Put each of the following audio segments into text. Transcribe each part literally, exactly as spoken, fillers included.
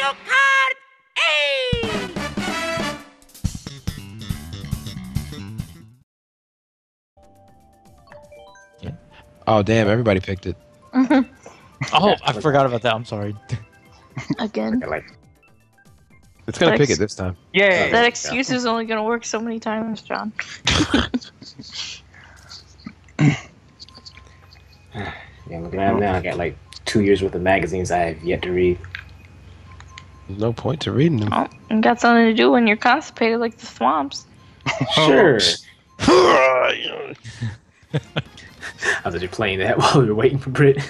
Kart eight! Yeah. Oh, damn, everybody picked it. Oh, I forgot about that. I'm sorry. Again. Like, It's gonna That pick ex- it this time. yay! That excuse is only gonna work so many times, John. Yeah, looking at it now, I got like two years worth of magazines I have yet to read. There's no point to reading them. Oh, you got something to do when you're constipated like the swamps. Sure. I was actually playing that while we were waiting for Brit.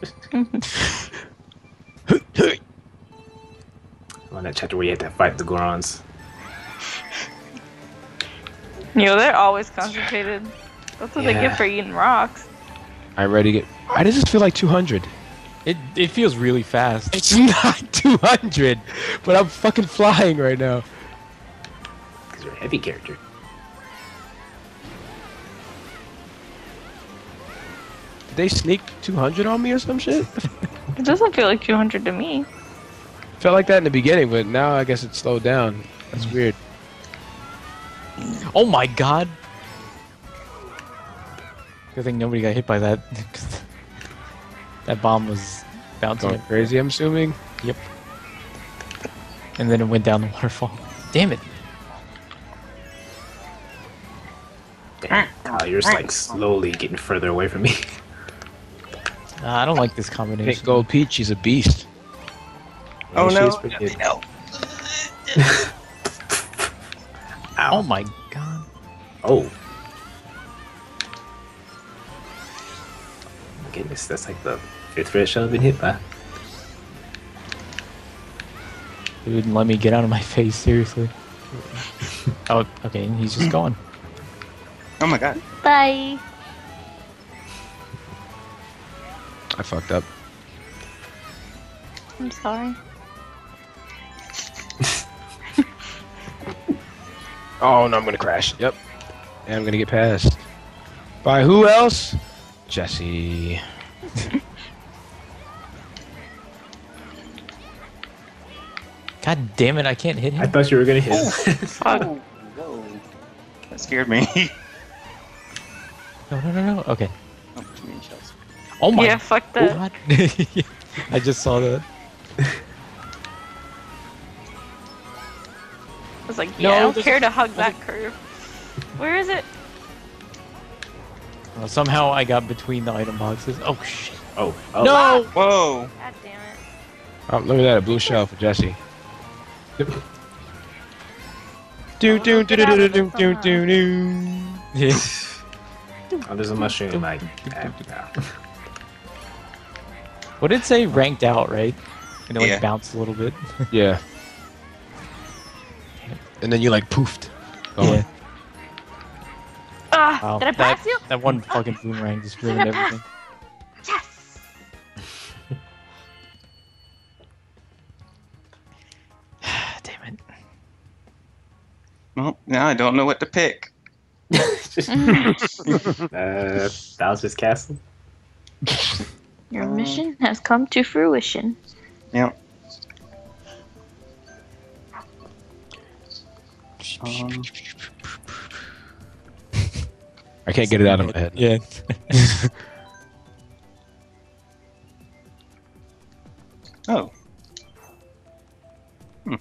On that chapter where you had to fight the Gorons. You know, they're always constipated. That's what they Yeah. get for eating rocks. I'm ready to get. Why does this feel like two hundred? It it feels really fast. It's not two hundred, but I'm fucking flying right now. Because you're a heavy character. Did they sneak two hundred on me or some shit? It doesn't feel like two hundred to me. Felt like that in the beginning, but now I guess it slowed down. That's weird. Oh my god. Good thing nobody got hit by that. That bomb was bouncing Going crazy, I'm assuming. Yep. And then it went down the waterfall. Damn it. Damn. Oh, you're just like slowly getting further away from me. Uh, I don't like this combination. Pink Gold Peach, she's a beast. Yeah, Oh, she no. is pretty good. No. Ow. Oh my god. Oh. My goodness, that's like the fifth red shell I've been hit by. He wouldn't let me get out of my face, seriously. Oh, okay, and he's just gone. Oh my god. Bye. I fucked up. I'm sorry. Oh no, I'm gonna crash. Yep. And I'm gonna get passed. By who else? Jesse. God damn it, I can't hit I him. thought you were gonna hit him. Fuck. Whoa. That scared me. No, no, no, no. Okay. Oh, too many shells. Oh my Yeah, fuck that. god. I just saw that. I was like, No, yeah, I don't there's care a- to hug there's that curve. Where is it? Uh, somehow I got between the item boxes. Oh shit. Oh, oh. No! Whoa. God damn it. Oh, look at that, a blue shell for Jesse. Do do do do do do do do do. Yeah. Oh, there's a mushroom like that. What did it say? Ranked out, right? And it like Yeah. bounced a little bit. Yeah. And then you like poofed. Going. Yeah. Ah, Wow. did I that, pass you? that one fucking boomerang just Did I ruined pass? everything. Yes. Damn it. Well, now I don't know what to pick. uh, Bowser's Castle. Your mission has come to fruition. Yep. Um, I can't get it out of my head. Yeah. oh. Hmm.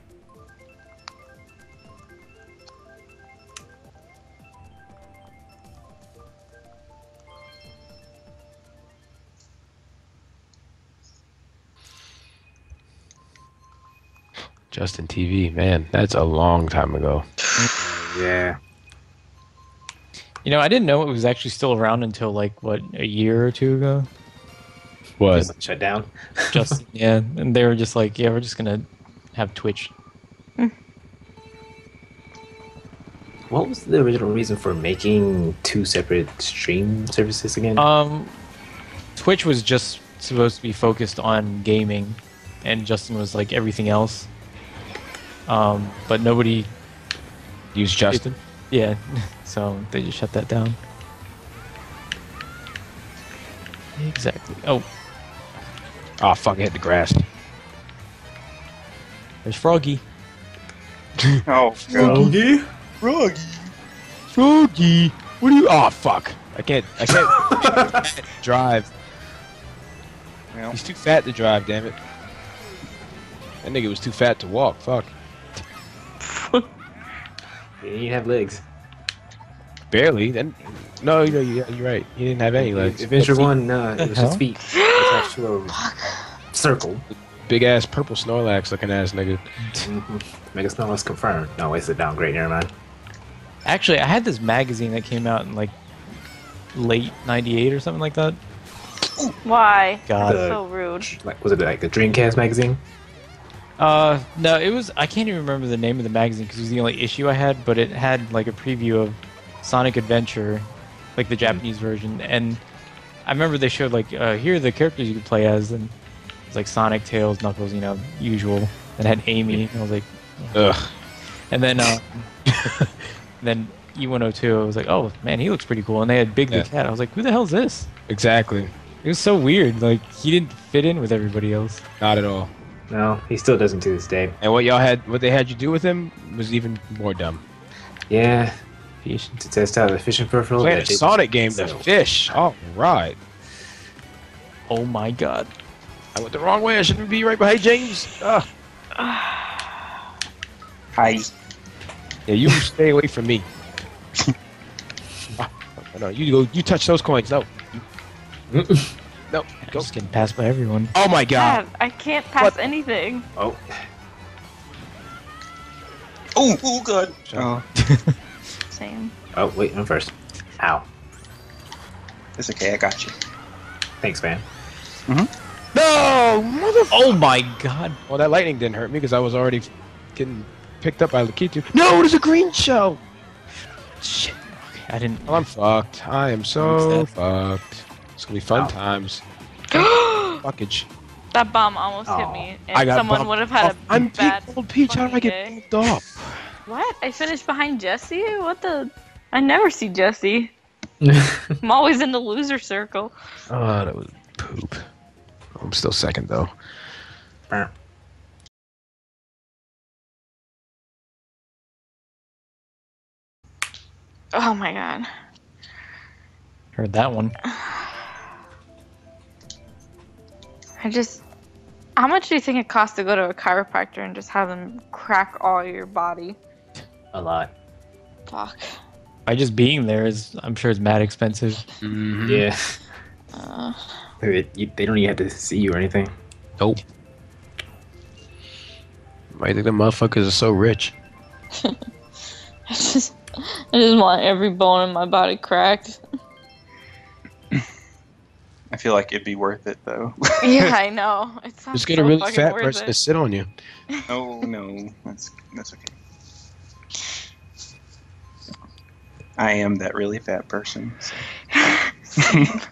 Justin T V, man, that's a long time ago. Yeah. You know, I didn't know it was actually still around until like what, a year or two ago. What? Just shut down. Just yeah, and they were just like, yeah, we're just gonna have Twitch. What was the original reason for making two separate stream services again? Um, Twitch was just supposed to be focused on gaming, and Justin was like everything else. Um, but nobody, Use Justin. yeah, so they just shut that down. Exactly. Oh, Oh fuck! I hit the grass. There's Froggy. Oh, God. Froggy? Froggy. Froggy. What do you? Oh fuck! I can't. I can't drive. Well, He's too fat to drive. Damn it. That nigga was too fat to walk. Fuck. He didn't have legs. Barely. Then. No, you know, you're right. He didn't have any legs. Adventure One, uh, it was Huh? just feet attached to a circle. Big ass purple Snorlax looking ass nigga. Mm-hmm. Mega Snorlax confirmed. No, wait, sit down. Great, never mind. Actually, I had this magazine that came out in like late ninety-eight or something like that. Why? God. The- So rude. Like, was it like the Dreamcast magazine? Uh, no, it was. I can't even remember the name of the magazine because it was the only issue I had, but it had like a preview of Sonic Adventure, like the Japanese version, and I remember they showed like uh, here are the characters you could play as, and it's like Sonic, Tails, Knuckles, you know, usual. And it had Amy, and I was like, Ugh. and then uh, then E one oh two, I was like, oh man, he looks pretty cool, and they had Big Yeah. the Cat. I was like, who the hell is this? Exactly. It was so weird. Like he didn't fit in with everybody else. Not at all. No, he still doesn't to this day. And what y'all had, what they had you do with him, was even more dumb. Yeah, Fish. to test out the fishing peripheral. Playing a that did- Sonic game to so- fish. All right. Oh my god. I went the wrong way. I shouldn't be right behind James. Ugh. hi. Yeah, you stay away from me. Ah, no, you go. You touch those coins. No. No. Go. Just getting passed by everyone. Oh my god. God, I can't pass What? anything. Oh, Oh, oh, God. Oh, Same. oh, wait, I'm first. Ow. it's okay. I got you. Thanks, man. No, mother. Oh my god. Well, that lightning didn't hurt me because I was already getting picked up by Lakitu. No, there's a green shell. Shit. Okay, I didn't. Well, I'm fucked. I am so I'm fucked. It's gonna be fun Ow. times. Fuckage. That bomb almost hit Aw. me, and I got someone bumped would have had off. a I'm bad. Peach, old Peach. How did I fucking get day. bumped off? What? I finished behind Jesse? What the? I never see Jesse. I'm always in the loser circle. Oh, that was poop. I'm still second though. Oh my god. Heard that one. I just. How much do you think it costs to go to a chiropractor and just have them crack all your body? A lot. Fuck. By just being there is, I'm sure it's mad expensive. Mm-hmm. Yeah. Uh, They, you- they don't even have to see you or anything. Nope. I think the motherfuckers are so rich. I just. I just want every bone in my body cracked. I feel like it'd be worth it, though. Yeah, I know. It sounds Just get so a really fucking fat worth person to it. sit on you. Oh, no. That's, that's okay. I am that really fat person. So. I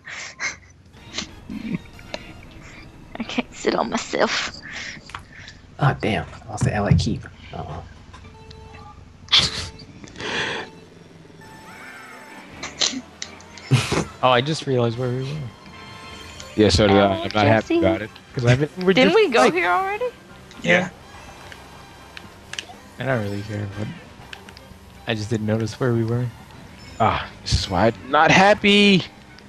can't sit on myself. Ah, damn. I lost the ally keep. Uh-oh. Oh, I just realized where we were. Yeah, so did I. I'm Oh, not happy Jesse. about it because I haven't. We're Didn't just we go like- here already? Yeah. I don't really care, but I just didn't notice where we were. Ah, this is why I'm not happy.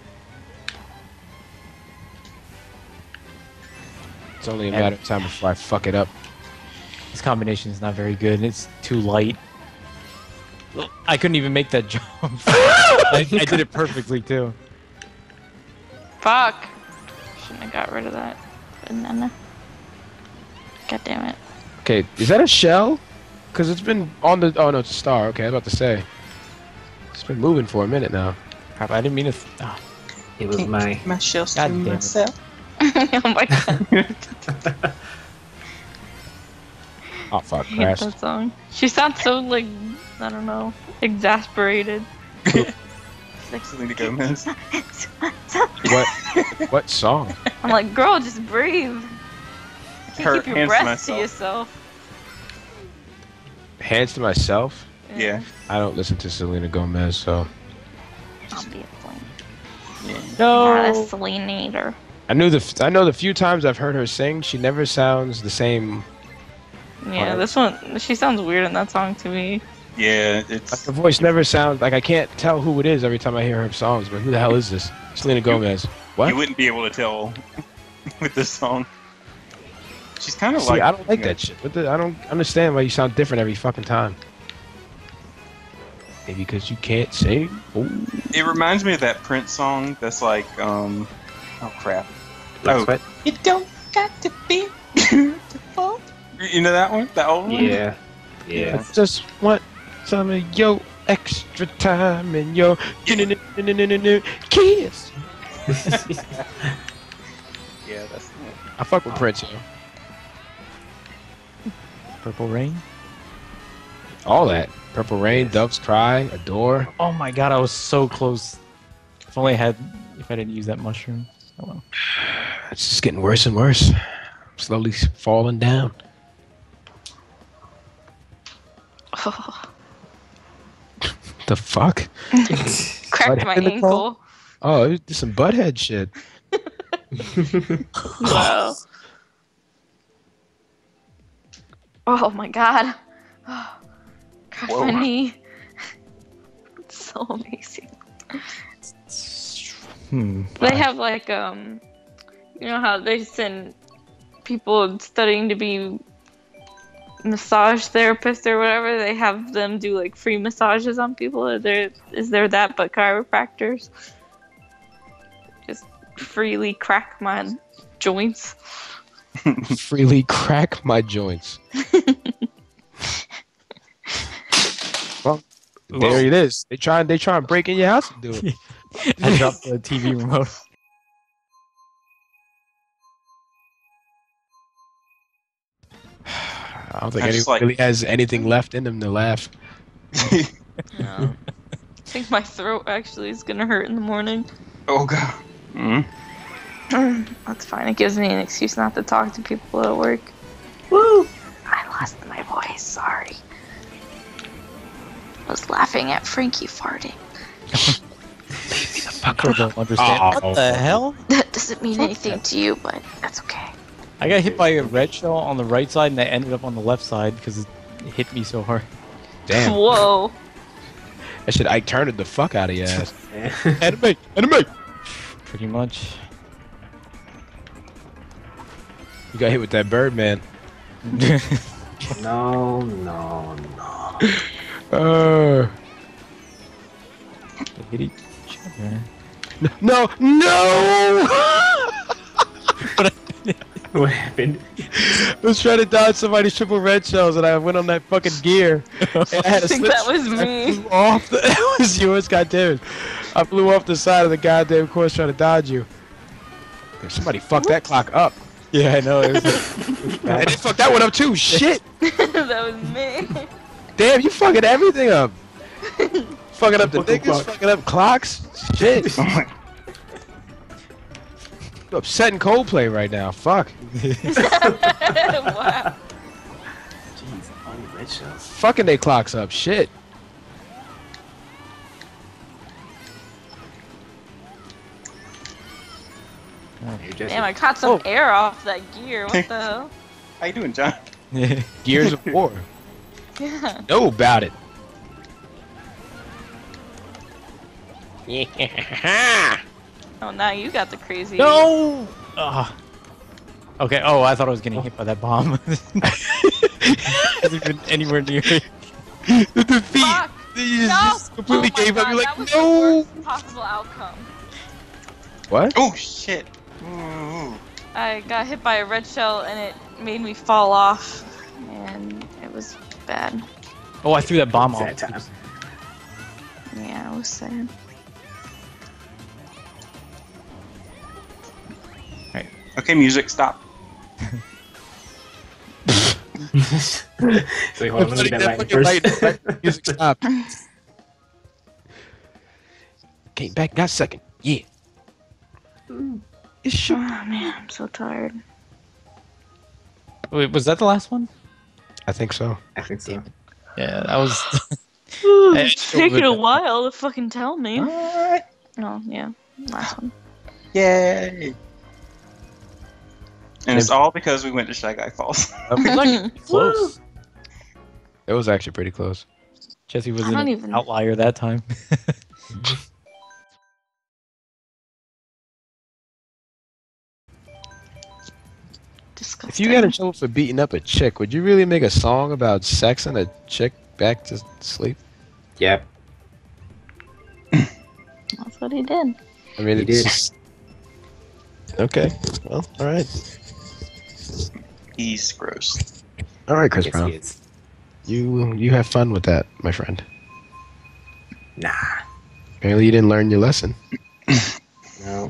It's only a matter of time before I fuck it up. This combination is not very good. It's too light. I couldn't even make that jump. I, I did it perfectly too. Fuck. Shouldn't have got rid of that banana. God damn it. Okay, is that a shell? Because it's been on the. Oh no, it's a star. Okay, I was about to say. It's been moving for a minute now. Crap, I didn't mean to. Th- ah, It was my... My shells God to damn it. myself. Oh my god. Oh fuck, I hate crashed. that song. She sounds so like, I don't know, exasperated. She's like, Selena Gomez. What? What song? I'm like, girl, just breathe. You can't Her keep your hands to breath to myself. yourself. Hands to myself. Yeah. I don't listen to Selena Gomez, so I'll be a flame. Yeah. Not a no. Selenator. I knew the. f- I know the few times I've heard her sing, she never sounds the same Yeah, this one, she sounds weird in that song to me. Yeah, Like, it's the voice never sounds like I can't tell who it is every time I hear her songs. But who the hell is this? Selena Gomez. What? you wouldn't be able to tell with this song. She's kind of See, like I don't like you know, that shit. What the, I don't understand why you sound different every fucking time. Maybe because you can't sing. Ooh. It reminds me of that Prince song that's like, um, oh crap. Black Oh. Sweat? You don't got to be beautiful. You know that one? That old one? Yeah. Yeah. I just want some of your extra time and your kiss. Yeah, that's it. I fuck with Prince, yo. Purple Rain. All that. Purple Rain, Doves Cry, Adore. Oh my god, I was so close. If only I had, if I didn't use that mushroom. Oh well. It's just getting worse and worse. I'm slowly falling down. The fuck? Cracked my in the ankle. Oh, it was some butthead shit. Wow. Oh my god. Cracked my Whoa. knee. It's so amazing. Hmm. They have like um, you know how they send people studying to be massage therapists or whatever. They have them do like free massages on people. Is there is there that but chiropractors? Just freely crack my joints. Freely crack my joints. Well, there it is. They try. They try and break in your house and do it. I dropped the T V remote. I don't think I anyone just like- really has anything left in them to laugh. No. I think my throat actually is gonna hurt in the morning. Oh god. Mm. That's fine. It gives me an excuse not to talk to people at work. Woo! I lost my voice. Sorry. I was laughing at Frankie farting. People don't understand. Oh. What the hell? That doesn't mean anything to you, but that's okay. I got hit by a red shell on the right side, and I ended up on the left side because it hit me so hard. Damn. Whoa. That shit Ike turned the fuck out of your ass. Yeah. Enemy! Enemy! Pretty much. You got hit with that bird, man. No, no, no. Uh, They hit each other. no! No! What happened? I was trying to dodge somebody's triple red shells, and I went on that fucking gear. And I had I a think slip- that was I me. flew off the, that was yours, goddammit. I flew off the side of the goddamn course trying to dodge you. Somebody fucked that clock up. Yeah, I know. It was And they fucked that one up too. Shit! That was me. Damn, you fucking everything up. Fucking up the Fuck the niggas, clock. fucking up clocks. Shit. Oh my. You upsetting Coldplay right now. Fuck. Wow. Jeez, all the red shells. Fucking they clocks up. Shit. You're just Damn, I caught some Oh. air off that gear. What the hell? How you doing, John? Gears of War. Yeah. Know about it. Yeah. Oh, now you got the crazy. No! Ugh. Okay, oh, I thought I was getting hit by that bomb. Hasn't been anywhere near it. The defeat. Fuck! You No! just completely Oh my gave up. God, You're that like, was no. the worst possible outcome. What? Oh shit. Ooh. I got hit by a red shell and it made me fall off, and it was bad. Oh, I threw that bomb Sad off. time. Yeah, it was sad. Okay, music, stop. So hold on, let me get that light first. Music stopped. Came back, got second. Yeah. It's Oh sure. man, I'm so tired. Wait, was that the last one? I think so. I think so. Yeah, that was. It's taking a while to fucking tell me. Alright. Oh yeah, last one. Yay. And it's all because we went to Shy Guy Falls. Close. It was actually pretty close. Jesse was I an don't even- outlier that time. Disgusting. If you got in trouble for beating up a chick, would you really make a song about sexing a chick back to sleep? Yep. That's what he did. I mean, He it's did. just- Okay. Well, all right. He's gross. All right, Chris Yes, Brown. he is. You you have fun with that, my friend. Nah. Apparently, you didn't learn your lesson. No.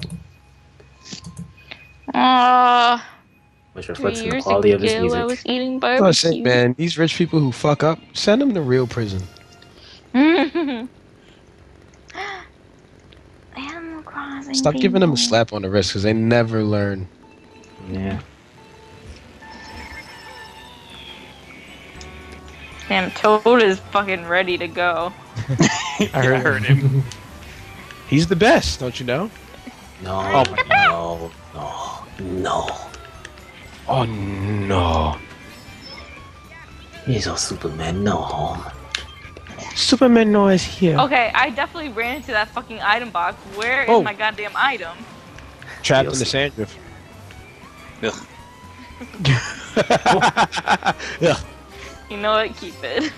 Uh, Which three reflects in the years quality of his ago, music. I was eating That's what I say, barbecue. man. These rich people who fuck up, send them to real prison. Animal Crossing. Stop giving them a people. slap on the wrist because they never learn. Yeah. Damn, Toad is fucking ready to go. I heard, I heard him. He's the best, don't you know? No. Oh my no. No. No. Oh no. He's a Superman. No. Superman no is here. Okay, I definitely ran into that fucking item box. Where is Oh. my goddamn item? Trapped in Yes. the sand drift. Ugh. Yeah. You know what? Keep it.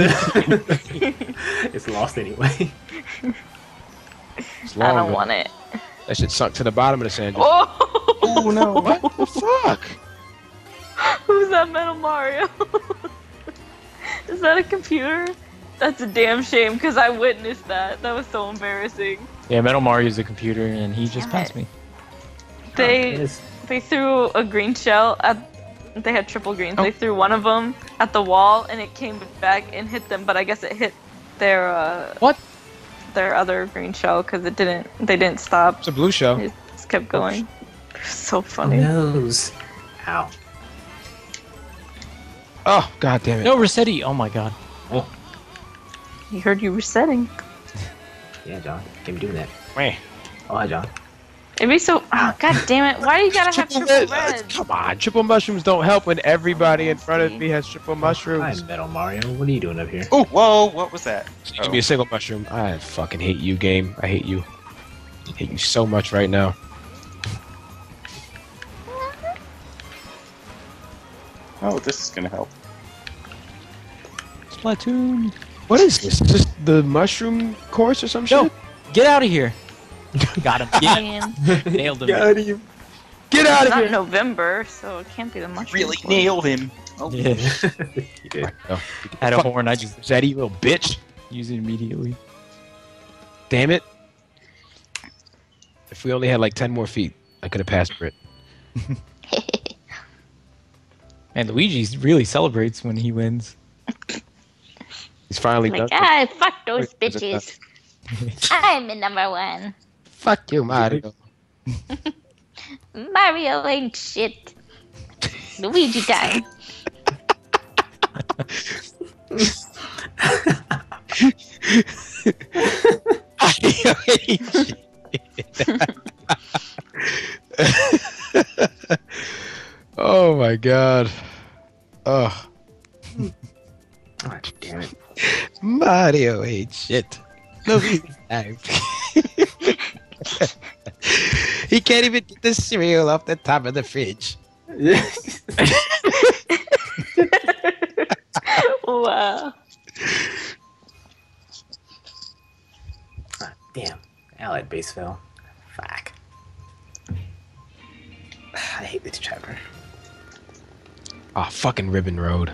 It's lost anyway. It's I long don't ago. want it. That shit sunk to the bottom of the sand drift. Oh! Oh no! What the fuck? Who's that Metal Mario? Is that a computer? That's a damn shame because I witnessed that. That was so embarrassing. yeah, Metal Mario's a computer, and he just Damn passed it. me. They Yes. they threw a green shell at. They had triple greens. Oh. They threw one of them at the wall, and it came back and hit them. But I guess it hit their uh, What? their other green shell because it didn't. They didn't stop. It's a blue shell. It just kept going. So Oh, funny. nose. Ow. Oh god damn it! No, Rossetti! Oh my god. He heard you were setting. Yeah, John. Can't be doing that. Meh. Oh, hi, John. It'd be so. Oh, god damn it! Why do you gotta have Triple triple red- reds? Come on, triple mushrooms don't help when everybody in front of me has triple Hi, mushrooms. Metal Mario. What are you doing up here? Oh, whoa, what was that? Give me a single mushroom. I fucking hate you, game. I hate you. I hate you so much right now. Oh, this is gonna help. Splatoon! What is this? Is this the mushroom course or some No! shit? Get out of here! Got him. Yeah, Man, nailed him. you. Get out it's of not here! November, so it can't be the mushroom. Really course. nailed him. Oh, Yeah. You did. Oh, Had a fuck horn, I just Zeddy, little bitch. used it immediately. Damn it. If we only had like ten more feet, I could have passed for it. And Luigi really celebrates when he wins. He's finally Like, done. ah, fuck those Wait, is it bitches. I'm the number one. Fuck you, Mario. Mario ain't shit. Luigi time. I hate shit. Oh my god. Oh, Oh, damn it. Mario ain't shit. Look at time. He can't even get the cereal off the top of the fridge. Wow. Ah, damn. Allied base fell. Fuck. I hate this chapter. Oh, fucking Ribbon Road.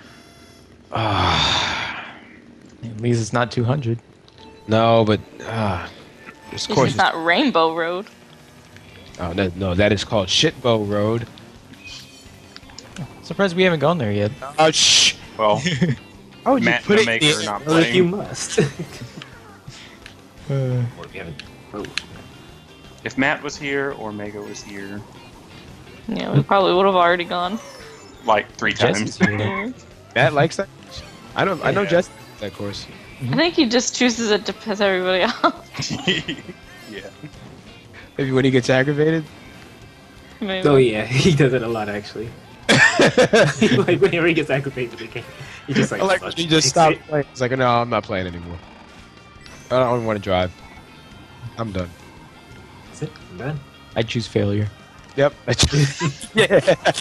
Ah, At least it's not two hundred. no, but uh, this This course is is not Rainbow Road. oh, that, no, that is called Shitbow Road. Surprised we haven't gone there yet. Oh, shh. well, How would you Matt put the it Maker in- not Well, if you playing. must. Uh, Or if you haven't. Oh. If Matt was here or Mega was here, Yeah, we probably would have already gone. like three Jesse's times. here. Matt likes that. I don't. I know Yeah. Jess likes that course. I think he just chooses it to piss everybody off. Yeah. Maybe when he gets aggravated. Maybe. Oh yeah, he does it a lot actually. Like whenever he gets activated with the game, he just like, I like flush you just kicks stop it. playing. It's like, no, I'm not playing anymore. I don't want to drive. I'm done. That's it. I'm done. I choose failure. Yep. yeah.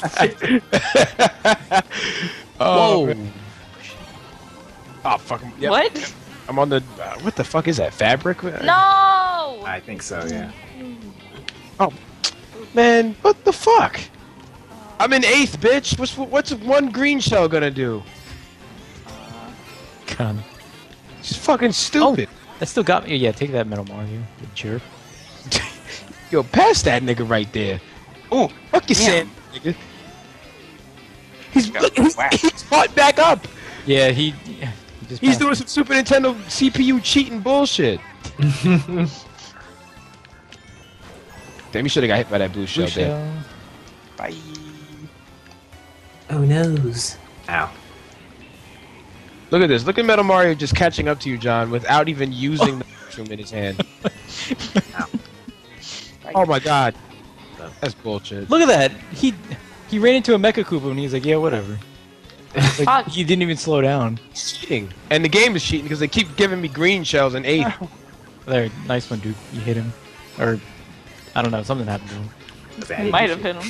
oh, Whoa. man. Oh, fucking. Yep. What? I'm on the. Uh, what the fuck is that? Fabric? No! I think so. Yeah. Man, what the fuck? I'm in eighth, bitch. What's what's one green shell gonna do? God. It's fucking stupid. That still got me. Yeah, take that Metal Mario. You jerk. Yo, pass that nigga right there. Oh, Fuck you, damn. Sam, nigga. He's Got look, he's, whacked. he's fought back up. Yeah, he. he just He's passed doing me. some Super Nintendo C P U cheating bullshit. Damn, you should have got hit by that blue shell. Blue Damn. shell. bye. Oh noes. Ow. Look at this. Look at Metal Mario just catching up to you, John, without even using the mushroom in his hand. Oh my god. That's bullshit. Look at that. He he ran into a Mecha Koopa and he's like, yeah, whatever. Like, Fuck. he didn't even slow down. He's cheating. And the game is cheating because they keep giving me green shells in eighth. There, nice one, Duke. You hit him. Or, I don't know, something happened to him. I might have hit him.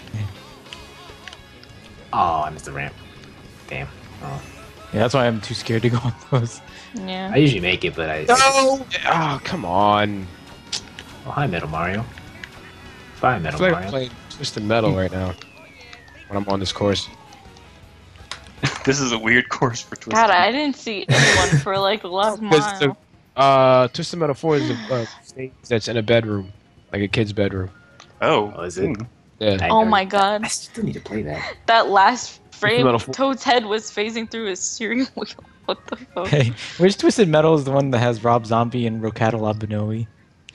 Oh, I missed the ramp. Damn. Oh. Yeah, that's why I'm too scared to go on those. Yeah. I usually make it, but I. No! Oh, come on. Oh, hi, Metal Mario. Bye, I Metal feel like I'm Mario. playing Twisted Metal right now. When I'm on this course. This is a weird course for Twisted. God, I didn't see anyone for like the last Because the- mile. Uh, Twisted Metal four is a uh, stage that's in a bedroom. Like a kid's bedroom. Oh, Oh, is it? hmm. Yeah. I Oh never- my god. I still need to play that. That last frame, Metal Four. Toad's head was phasing through his steering wheel. What the fuck? Hey, which Twisted Metal is the one that has Rob Zombie and Rocata Labanoe?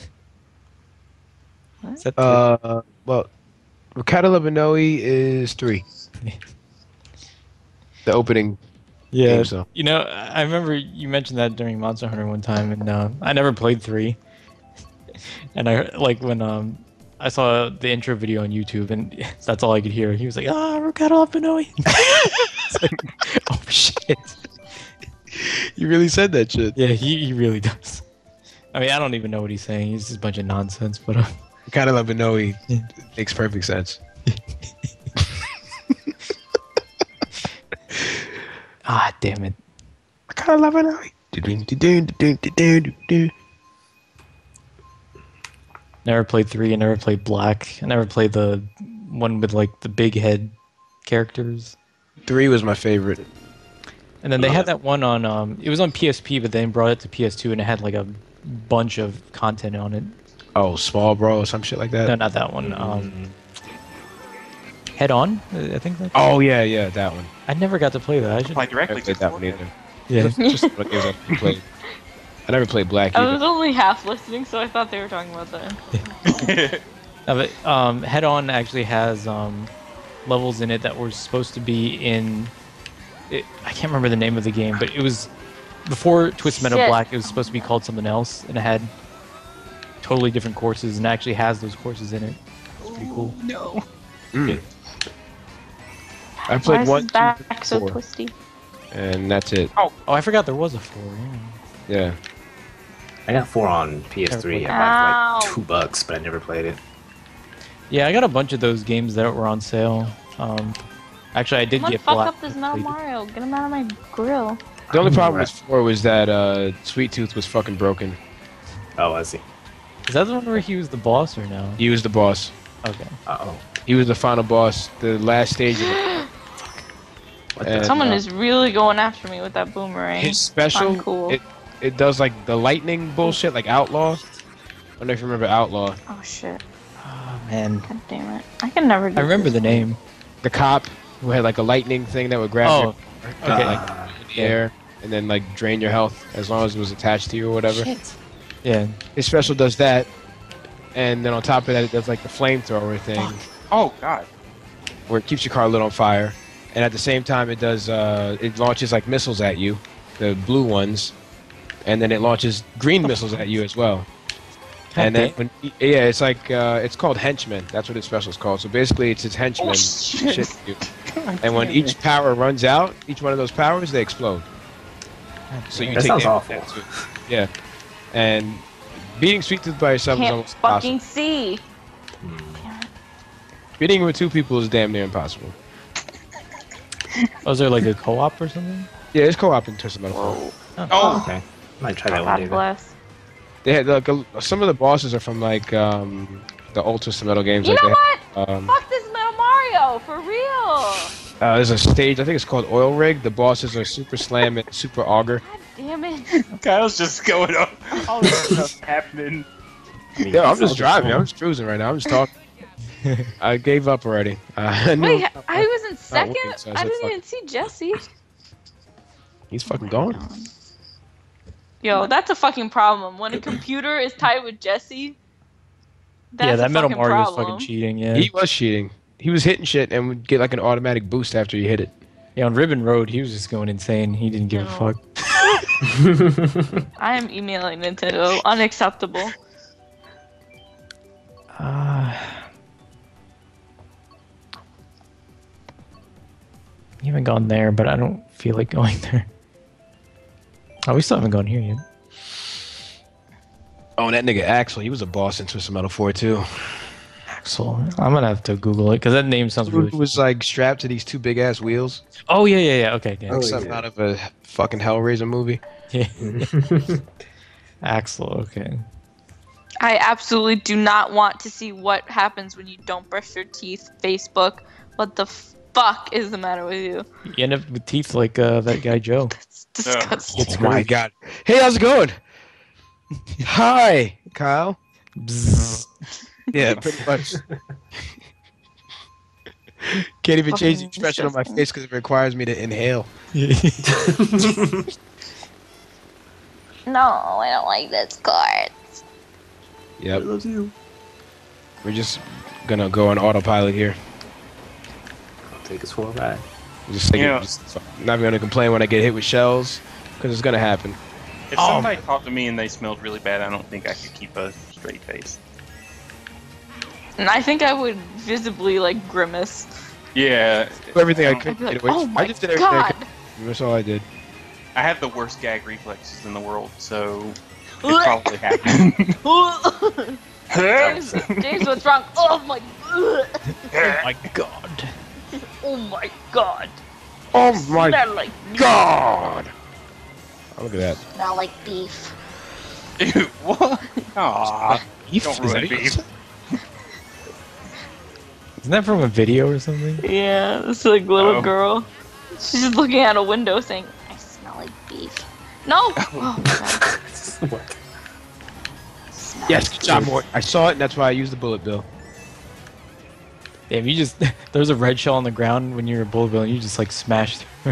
What? Is that three? Uh, well, Riccardo Labanoe is three. The opening. yeah. game, so. You know, I remember you mentioned that during Monster Hunter one time, and uh, I never played three. And I like when um I saw the intro video on YouTube, and that's all I could hear. He was like, "Ah, Rocata Labanoe." It's like, oh shit. You really said that shit. Yeah, he, he really does. I mean, I don't even know what he's saying. He's just a bunch of nonsense, but uh, Riccardo Labanoe Yeah. makes perfect sense. ah, damn it. Riccardo Labanoe. Do-do-do-do-do-do-do-do. Never played three. I never played Black. I never played the one with like the big head characters. Three was my favorite. And then they Yeah. had that one on. Um, it was on P S P, but then brought it to P S two, and it had like a bunch of content on it. Oh, Small Bro or some shit like that. No, not that one. Um, Head On, uh, I think. That's Oh yeah, yeah, that one. I never got to play that. I should. Apply I directly never to played that one the either. Yeah. Just what games I played. I never played Black I was either. only half listening, so I thought they were talking about that. forehead. No, but um, Head On actually has um, levels in it that were supposed to be in. It, I can't remember the name of the game, but it was before Twisted Metal Shit. Black. It was supposed to be called something else, and it had totally different courses, and it actually has those courses in it. It's pretty cool. No. Mm. I Why played is one, his two, back so four, twisty? and that's it. Oh, I forgot there was a four. Yeah. Yeah. I got four on P S three. I bought it Ow. for like two bucks, but I never played it. Yeah, I got a bunch of those games that were on sale. Um, actually, I did I'm gonna get fuck Black. up this Metal played it. Mario. Get him out of my grill. The only I'm problem right. with four was that uh, Sweet Tooth was fucking broken. Oh, I see. Is that the one where he was the boss or no? He was the boss. Okay. Uh oh. He was the final boss, the last stage of it. What And, the? Someone uh, is really going after me with that boomerang. His special, Uncool. it, it does like the lightning bullshit, like Outlaw. I don't know if you remember Outlaw. Oh shit. Oh man, God damn it. I can never do I remember this. the name. The cop who had like a lightning thing that would grab Oh, your okay. like Uh, in the air and then like drain your health as long as it was attached to you or whatever. Yeah. His special does that, and then on top of that, it does like the flamethrower thing Oh God. where it keeps your car lit on fire, and at the same time, it does uh, it launches like missiles at you, the blue ones, and then it launches green missiles at you as well. And then damn. when he- yeah, it's like uh, it's called henchmen. That's what his special is called. So basically, it's his henchmen. Oh, shit. shit you. And when each power runs out, each one of those powers, they explode. So you That take sounds damage awful. too. Yeah, and beating Sweet Tooth by yourself is Can't almost fucking impossible. see. Beating with two people is damn near impossible. Was there like a co-op or something? Yeah, it's co-op in Twisted Metal four. Whoa. Oh, Okay. Might try that one God day. then. bless. They had like a, some of the bosses are from like um, the old Twisted Metal games. You like know they what? had, um, Fuck this Metal Mario, for real. uh, there's a stage. I think it's called Oil Rig. The bosses are Super Slam and Super Auger. God damn it. Kyle's just going on. All this stuff happening. I mean, Yeah, I'm it's just all driving. fun. I'm just cruising right now. I'm just talking. I gave up already. Uh, I knew- Wait, I was in second? working, so I I said didn't fuck. even see Jesse. He's fucking gone. Yo, that's a fucking problem. When a computer is tied with Jesse, that's yeah, that a Metal fucking Mario was problem. fucking cheating. Yeah. He was cheating. He was hitting shit and would get like an automatic boost after you hit it. Yeah, on Ribbon Road, he was just going insane. He didn't give No. a fuck. I am emailing Nintendo. Unacceptable. Uh, you haven't gone there, but I don't feel like going there. Oh, we still haven't gone here yet. Oh, and that nigga Axel, he was a boss in Twisted Metal four too. Axel. I'm gonna have to Google it because that name sounds really. He was like strapped to these two big ass wheels, Oh yeah, yeah, yeah. Okay, damn. like Oh, something yeah. out of a fucking Hellraiser movie. Yeah. Axel. Okay. I absolutely do not want to see what happens when you don't brush your teeth. Facebook. What the fuck is the matter with you? You end up with teeth like uh, that guy Joe. It's disgusting. Oh my god. Hey, how's it going? Hi, Kyle. Bzzz. Yeah, pretty much. Can't even change the Fucking expression on my disgusting. face because it requires me to inhale. No, I don't like this card. Yep, loves you. we're just gonna go on autopilot here. I'll take us for a ride. Just, thinking, Yeah. just not gonna complain when I get hit with shells because it's gonna happen. If Oh. somebody talked to me and they smelled really bad, I don't think I could keep a straight face. And I think I would visibly like grimace. Yeah, Do everything I Um, could I'd be to like, get away. oh from- my I just did everything I god. could. That's all I did. I have the worst gag reflexes in the world, so it probably happened. James, James, what's wrong? Oh my. Oh my god. Oh my god. Oh my Smell like god! Oh, look at that. Smell like beef. Ew, what? Aw, Beef? don't Is ruin that beef. beef? Isn't that from a video or something? Yeah, this like little Oh. girl. She's just looking out a window saying, "I smell like beef." No. Oh my god. What? Smell Yes, like good job, beef. Mort. I saw it, and that's why I used the bullet bill. Damn, you just there's a red shell on the ground when you're a bullet bill and you just like smash through.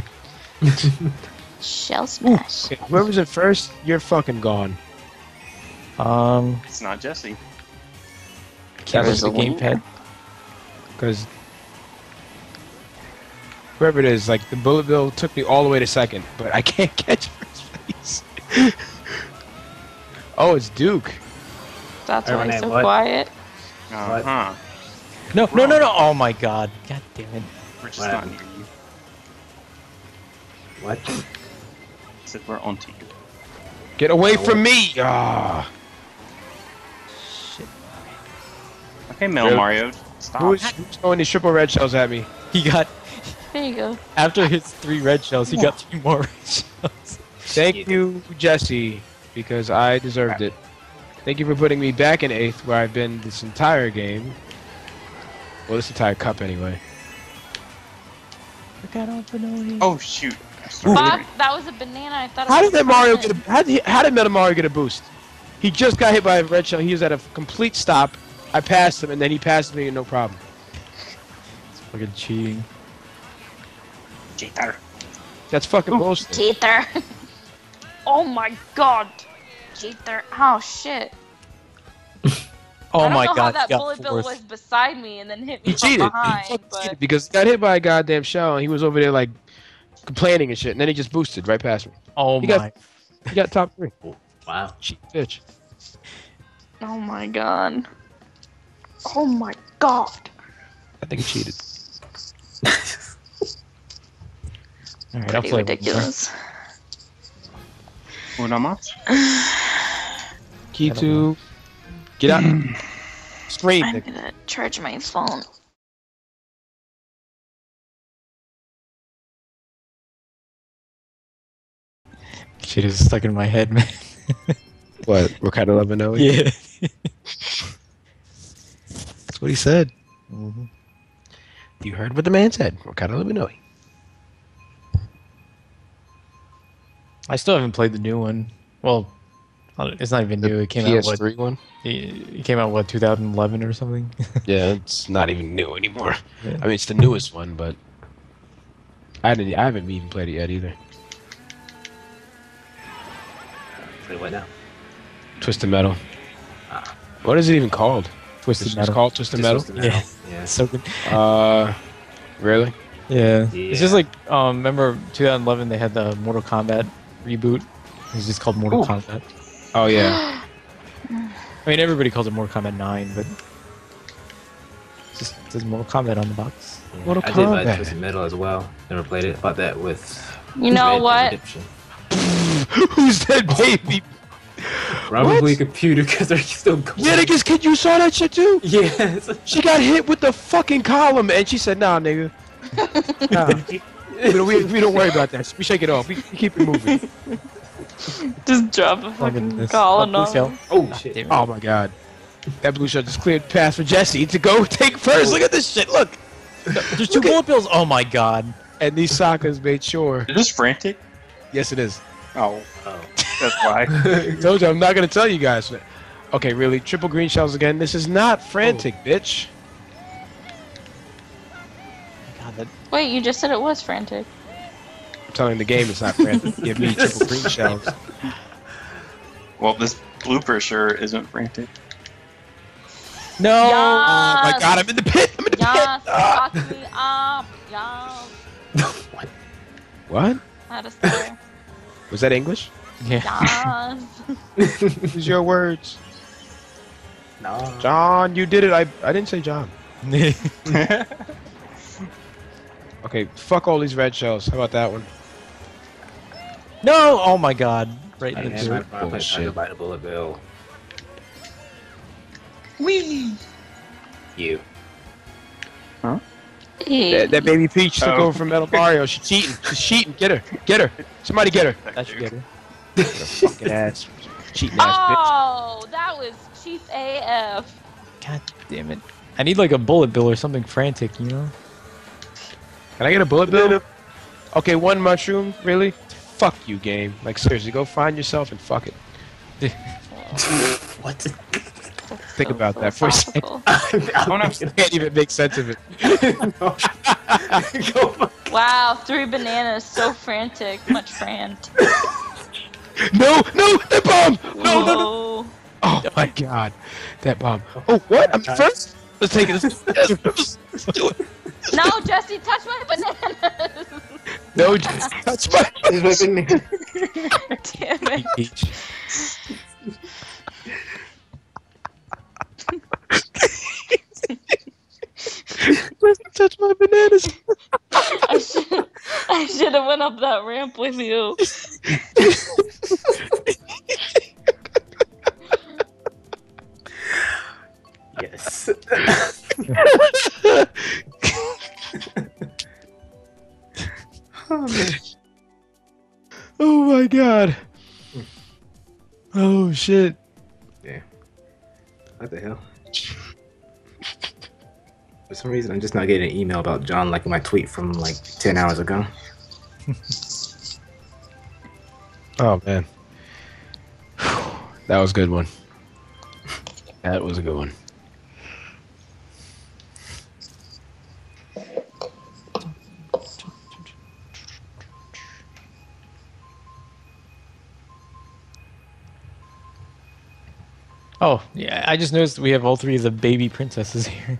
Shell smash. Okay, whoever's in first, you're fucking gone. Um, It's not Jesse. can't There's the a winner. gamepad. Because whoever it is, like, the bullet bill took me all the way to second, but I can't catch first place. Oh, it's Duke. That's Iron why Man, he's so what? quiet. Uh huh. No, no, no, no! Oh my god! God damn it! We're just What not happened? near you. What? Said we're onto you. Get away from me! Ah. Okay, Mel Really? Mario, stop. Who's, who's throwing these triple red shells at me? He got There you go. after his three red shells, he got three more red shells. Thank you, Jesse, because I deserved it. Thank you for putting me back in eighth, where I've been this entire game. Well, this entire cup, anyway. Oh shoot. I started Fuck, reading. that was a banana. I thought. How it did was that Mario get lemon. a how did, he, how did Meta Mario get a boost? He just got hit by a red shell. He was at a complete stop. I passed him, and then he passed me, no problem. It's fucking cheating. Cheater. That's fucking bullshit. Cheater. Oh my god. Cheater. Oh shit. Oh I don't my know god! how he that got bullet bill fourth. was beside me and then hit me He from cheated. He behind. fucking but cheated because he got hit by a goddamn shell, and he was over there like complaining and shit, and then he just boosted right past me. Oh He my! got- He got top three. Wow. Cheat bitch. Oh my god. Oh my god. I think he cheated. All right, I'll Pretty play one more. ridiculous. Una más? Key two. Get out. Scream. I'm gonna charge my phone. Shit is stuck in my head, man. What? What kind of love and knowing? Yeah. That's what he said. Mm-hmm. You heard what the man said. What kind of love and knowing? I still haven't played the new one. Well, it's not even new. It came P out S what? three one? It came out what two thousand eleven or something. Yeah, it's not even new anymore. Yeah. I mean, it's the newest one, but I didn't. I haven't even played it yet either. Wait, what now? Twisted Metal. Ah. What is it even called? Twisted It's Metal. called Twisted Just Metal. Twisted Metal. Yeah. Yeah. So good. Uh, really? Yeah. Yeah. It's just like um, remember two thousand eleven they had the Mortal Kombat reboot. It's just called Mortal Ooh. Kombat. Oh yeah. I mean, everybody calls it Mortal Kombat nine, but it just says Mortal Kombat on the box. Yeah. Mortal I did like Kombat. Twisted Metal as well. Never played it. Bought that with. You know Red Dead what? Redemption. Who's that baby? Probably What? computer because they're still going. Yeah, niggas, kid, you saw that shit too? Yes. She got hit with the fucking column, and she said, "Nah, nigga, nah. we, don't, we, we don't worry about that. We shake it off. We, we keep it moving." Just drop a Oh, fucking goodness. column Oh, on blue shell. him. Oh shit. Damn it. Oh my god, that blue shell just cleared path for Jesse to go take first. Look at this shit. Look, There's two Look at- bullet bills. Oh my god. and these Sockers made sure. Is this frantic? Yes, it is. Oh, Oh. that's why. Told you, I'm not gonna tell you guys. Okay, really, triple green shells again. This is not frantic, bitch. God, that Wait, you just said it was frantic. I'm telling the game it's not frantic. Give me triple green shells. Well, this blooper sure isn't frantic. no. Oh Yes. my god, I'm in the pit. I'm in the Yes, pit. Ah. fuck me up. Yes. What? What? How to say? Was that English? Yeah. Yes. Use your words. No. John, you did it. I I didn't say John. Okay, fuck all these red shells. How about that one? No. Oh my god. Right I in the had dirt. my problem. I Bullshit. to buy the bullet bill. Wee. You. That, that baby Peach took Oh. over from Metal Mario. She's cheating. She's cheating. Get her. Get her. Somebody get her. That should get her. Fucking ass. Cheating ass bitch. Oh, that was cheap A F. God damn it. I need like a bullet bill or something frantic, you know? Can I get a bullet bill? Okay, one mushroom. Really? Fuck you, game. Like seriously, go find yourself and fuck it. What? Think about that for a second. Oh, no. I can't even make sense of it. Go. Wow, three bananas, so frantic, much frant. No, no, that bomb! No, no, no. Whoa. Oh my god, that bomb. Oh, what? I'm first? Let's take it. Let's, let's do it. No, Jesse, touch my bananas. No, just touch my. Damn it. Peach. Touch my bananas. I should I should have went up that ramp with you. Yes. Oh my god. Oh shit. Yeah. What the hell? For some reason, I'm just not getting an email about John liking my tweet from like ten hours ago. Oh man. That was a good one. That was a good one. Oh, yeah, I just noticed we have all three of the baby princesses here.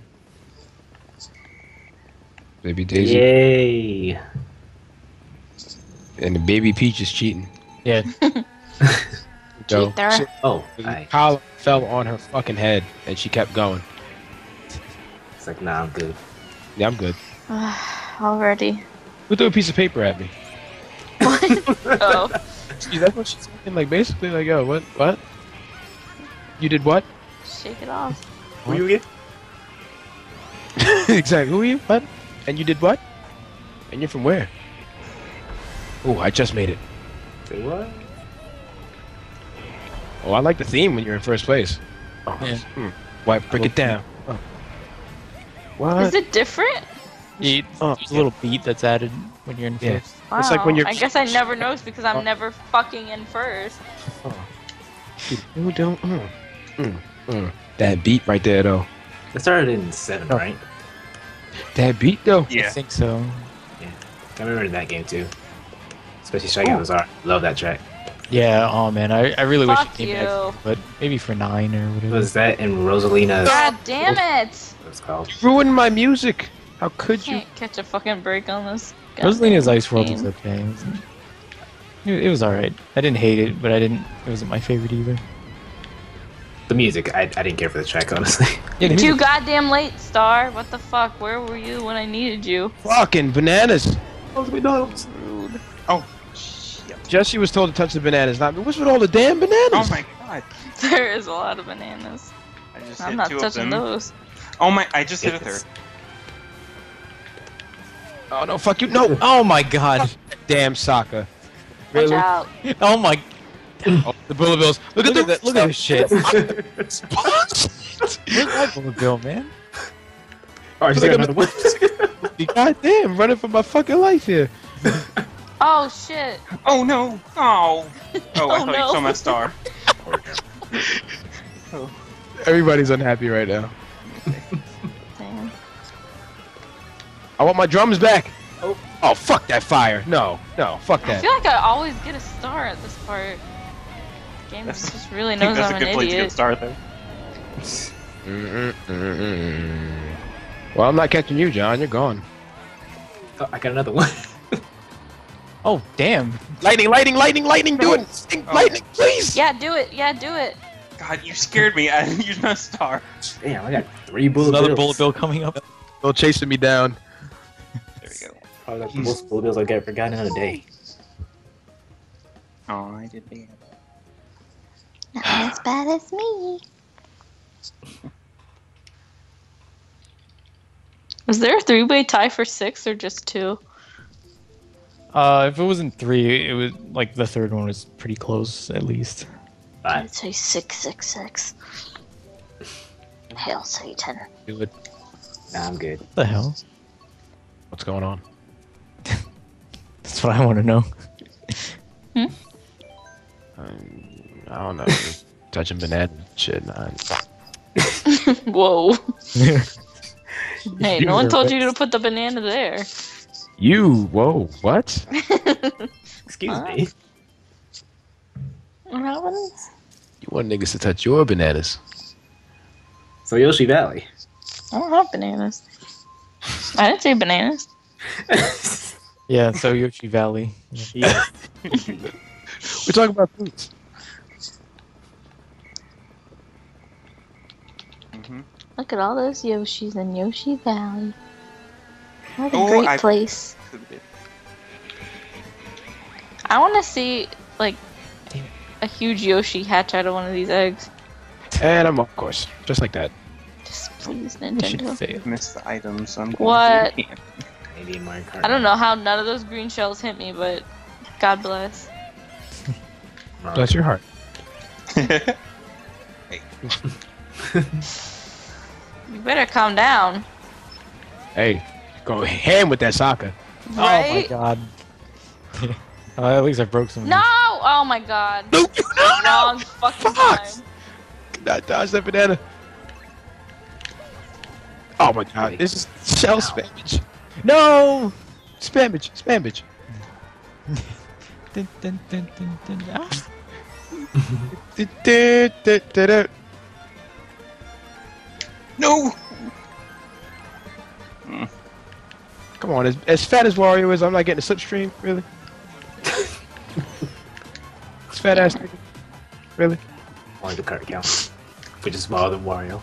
Baby Daisy Yay! and the baby Peach is cheating. Yeah. Yo, Cheater. she- Oh, the I, collar fell on her fucking head, and she kept going. it's like, nah, I'm good. Yeah, I'm good. Already. Who threw a piece of paper at me? Oh. See, that's what she's saying. Like, basically, like, yo, what? What? You did what? Shake it off. Who you again? Exactly. Who are you? What? And you did what? And you're from where? Oh, I just made it. Say what? Oh, I like the theme when you're in first place. Oh, Yeah. hmm. Why, break it down. Oh. What? Is it different? It, Oh, there's a little beat that's added when you're in Yeah. first. Wow. It's like when you're- I guess I never noticed because I'm Oh. never fucking in first. You don't. Mm, mm, mm. That beat right there, though. It started in seven, Oh. right? That beat, though. I Yeah. think so. I remember that game too. Especially Strike Out Bazaar. Love that track. Yeah. Oh man, I, I really wish Fuck it came you. back, but maybe for nine or It whatever. was that and Rosalina's. God damn it! What it's called. Ruined my music. How could you? Can't catch a fucking break on this. Rosalina's goddamn Ice World was game. okay. It was, it, it was alright. I didn't hate it, but I didn't. It wasn't my favorite either. The music, I, I didn't care for the track, honestly. Yeah, the Too music- goddamn late, Star. What the fuck? Where were you when I needed you? Fucking bananas. McDonald's. Rude. Oh, shit. Jesse was told to touch the bananas. Not me. What's with all the damn Oh bananas? my god. There is a lot of bananas. I just I'm hit not two of touching them. those. Oh my, I just hit a It's- third. Oh no! Fuck you! No! Oh my god. Damn soccer. Watch Really? out. Oh my. Oh, the Bullet Bills. Look, Look at at that. Look at this shit. this. Where's my bullet bill, man? Oh, I just Look got at another one. God damn! Running for my fucking life here. Oh shit. Oh no! Oh! Oh, I Oh, thought no. you saw my star. Everybody's unhappy right now. Damn. I want my drums back. Oh, oh, fuck that fire. No, no, fuck I that. feel like I always get a star at this part. Game That's- just really I think knows that's I'm a an good place to get idiot. started though. Mm, mm, mm, mm. Well, I'm not catching you, John. You're gone. Oh, I got another one. Oh damn. Lightning, lightning, lightning, lightning. Do No. it. Sting, Oh. lightning, please. Yeah, do it. Yeah, do it. God, you scared me. I didn't use my star. Damn, I got three bullet Another bills. bullet bill coming up. Still chasing me down. There we go. Probably like the most bullet bills I'll get forgotten in a day. Oh, I did bad. Not as bad as me. Was there a three-way tie for six or just two? Uh, if it wasn't three, it was like the third one was pretty close at least. Five. I'd say six, six, six. Hail Satan. Do it. Nah, I'm good. What the hell? What's going on? That's what I want to know. Um, I don't know. Just touching banana shit. Nah. Whoa. Hey, You no one were told right. you to put the banana there. You. Whoa. What? Excuse Huh? me. What happened? You want niggas to touch your bananas? So Yoshi Valley. I don't have bananas. I didn't say bananas. Yeah, so Yoshi Valley. Yeah. We're talking about fruits. Mm-hmm. Look at all those Yoshis in Yoshi Valley. What a Oh, great I- place. I want to see, like, Damn it. a huge Yoshi hatch out of one of these eggs. And I'm of course just like that. Just please, We should Nintendo. fail. Missed the items. So I'm going What? to camp. Maybe Mario Kart. I don't know how none of those green shells hit me, but God bless. Mario Bless your heart. You better calm down, Hey, go ham with that soccer. Oh my right? god. uh, at least I broke some. of No! them. Oh my God. No, no, Wrong fucking Fuck! time. Not dodge that banana. Oh my god, this is shell spammage. No! Spammage, spammage. Dun, dun, dun, dun, dun. Ah. Du-du-du-du-du. No! Come on, as, as fat as Wario is, I'm not getting a slipstream, really? This fat ass nigga. Really? Only the card counts. Which is smaller than Wario.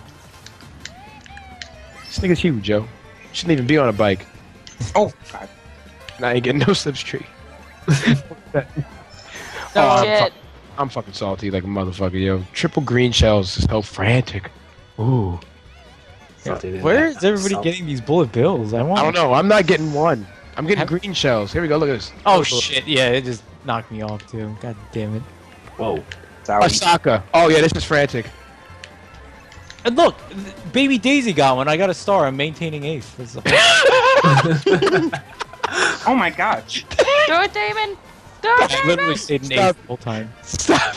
This nigga's huge, Joe. Shouldn't even be on a bike. Oh, God. Now I ain't getting no slipstream. Oh, I'm, shit. fu- I'm fucking salty like a motherfucker, yo. Triple green shells is so frantic. Ooh. Salty than Where that. is everybody Salt- getting these bullet bills? I want. I don't know. I'm not getting one. I'm getting Have- green shells. Here we go. Look at this. Oh shit! Yeah, it just knocked me off too. God damn it! Whoa. Sorry. Osaka. Oh yeah, this is frantic. And look, th- baby Daisy got one. I got a star. I'm maintaining eighth. That's the Oh my God. Do it, Damon. Do it, I literally Damon. stayed in Stop. eighth the whole time. Stop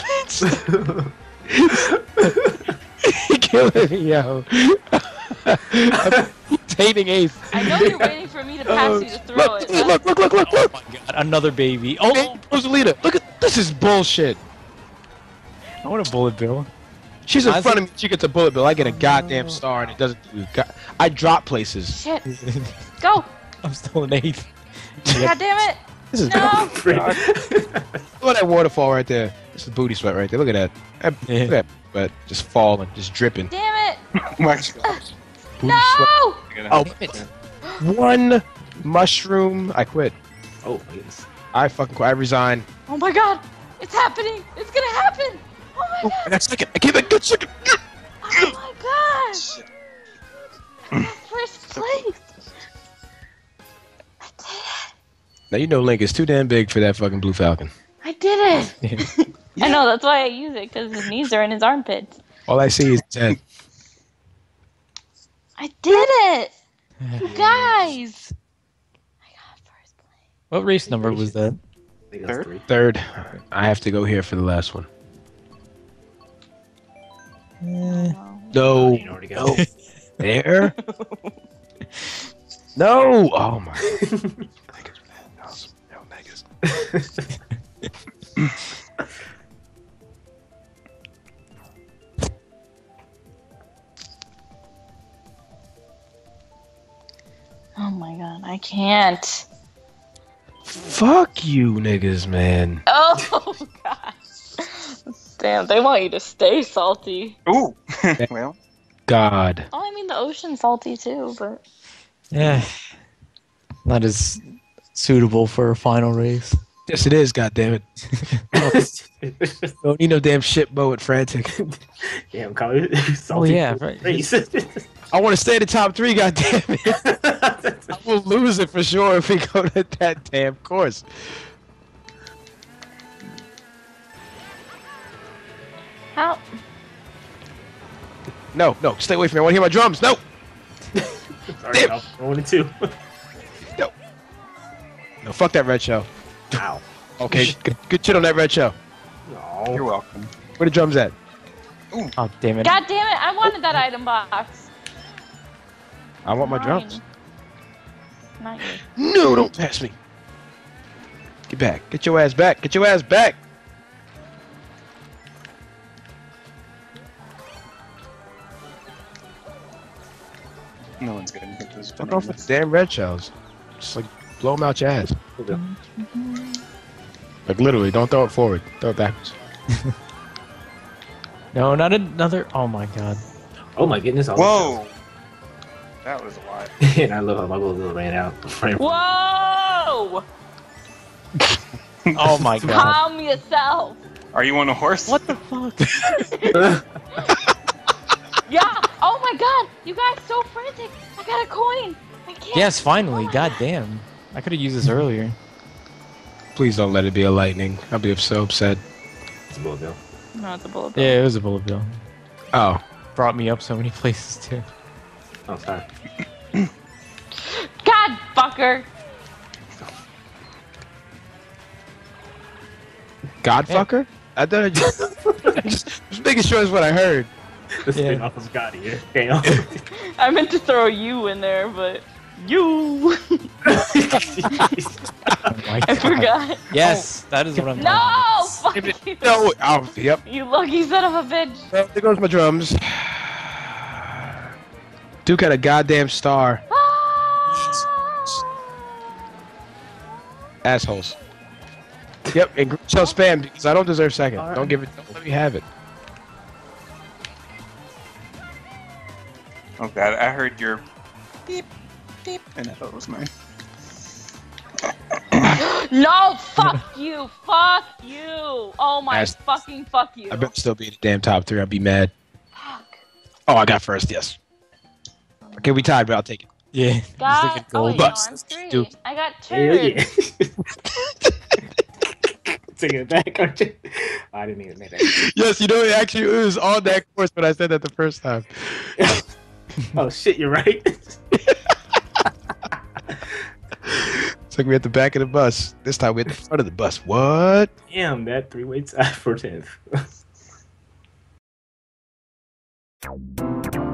it. You're killing me, yo. I'm maintaining eighth. I know you're waiting for me to pass you to throw look, it. look, look, look, look, Oh look. my god! Another baby. Oh, Hey, Rosalita, look at this. Is bullshit. I want a bullet bill. She's in How's front it- of me. She gets a bullet bill. I get a goddamn star, and it doesn't do. go- I drop places. Shit. Go. I'm still in eighth. God damn it. This is No. look at that waterfall right there. This is booty sweat right there. Look at that. That- Yeah. Look at that sweat just falling, just dripping. Damn it. Oh my God. Booty sweat. No. Oh, one mushroom. I quit. Oh, my goodness. I fucking quit. I resign. Oh my god. It's happening. It's gonna happen. Oh my Oh, god. and a second. I gave it a good second. Oh my gosh. I got first place. I did it. Now you know Link is too damn big for that fucking blue falcon. I did it. I know, that's why I use it, because his knees are in his armpits. All I see is his head. I did it! You guys! I got first place. What race number was that? I think that's Third? three. Third. I have to go here for the last one. Eh, No. You already got No. There. No. Oh my. Niggas, man. Awesome. Yo, niggas. Oh my god, I can't. Fuck you, niggas, man. Oh gosh. Damn, they want you to stay salty. Ooh. Well. God. Oh, I mean, the ocean's salty too, but. yeah. Not as suitable for a final race. Yes, it is. God damn it. Don't need no damn shit bow at frantic. Damn, Colin. Oh yeah, right. Race. I want to stay in the top three. God damn it. I will lose it for sure if we go to that damn course. How? No, no, stay away from me. I want to hear my drums. No. Sorry, Damn. Cal. I wanted two. No. No, fuck that red shell. Ow. Okay, good, good shit on that red shell. You're No. welcome. Where the drums at? Oh damn it! God damn it, I wanted that item box. I want my Mine. drums. Not you. No, don't pass me. Get back. Get your ass back. Get your ass back. No one's gonna get this. Fuck off with the damn red shells. Just like blow them out your ass. Like literally, don't throw it forward. Throw it backwards. No, not another. Oh my god. Oh my goodness. all Whoa. That was a lot. the- And I love how my little ran out. Whoa! Oh my god. Calm yourself. Are you on a horse? What the fuck? Yeah. Oh my god, you guys so frantic. I got a coin. I can't. Yes, finally. Oh my God damn. I could have used this earlier. Please don't let it be a lightning. I'll be so upset. It's a bullet bill. No, it's a bullet bill. Yeah, it was a bullet bill. Oh. Brought me up so many places too. Oh, sorry. God, fucker. Godfucker? I thought I just, just, just making sure that's what I heard. The Yeah. spin off of God here. Okay. Oh I meant to throw you in there, but you. Oh my I god. forgot. Yes, that is what I'm No, talking fuck you. No, oh, yep. You lucky son of a bitch. Well, there goes my drums. Duke had a goddamn star. Ah! Assholes. Yep, and shall spam because I don't deserve second. All right. Don't give it. Don't let me have it. Oh god, I heard your beep, beep, and I thought it was mine. No, fuck you, fuck you. Oh my Ass- fucking fuck you. I better still be in the damn top three. I'll be mad. Fuck. Oh, I got first. Yes. Okay, we tied, but I'll take it. Yeah. He's God. like a Oh gold. wait, no, bus. I'm three. Dude. I got two. Hell yeah. Taking it back, aren't you? I didn't even make that. Yes, you know it actually was on that course when I said that the first time. Oh shit, you're right. It's like we at the back of the bus. This time we at the front of the bus. What? Damn, that three-way tie for tenth.